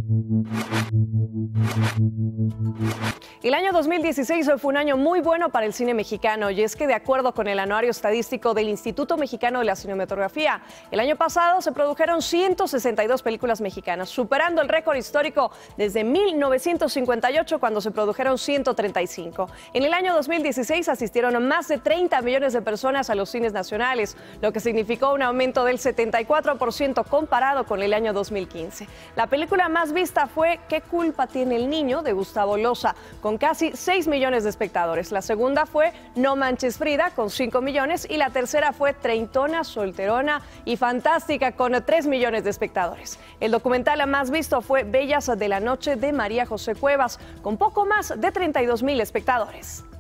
El año 2016 fue un año muy bueno para el cine mexicano, y es que, de acuerdo con el anuario estadístico del Instituto Mexicano de la Cinematografía, el año pasado se produjeron 162 películas mexicanas, superando el récord histórico desde 1958, cuando se produjeron 135. En el año 2016 asistieron más de 30 millones de personas a los cines nacionales, lo que significó un aumento del 74% comparado con el año 2015. La película más vista fue ¿Qué culpa tiene el niño?, de Gustavo Loza, con casi 6 millones de espectadores. La segunda fue No manches Frida, con 5 millones, y la tercera fue Treintona, Solterona y Fantástica, con 3 millones de espectadores. El documental más visto fue Bellas de la Noche, de María José Cuevas, con poco más de 32,000 espectadores.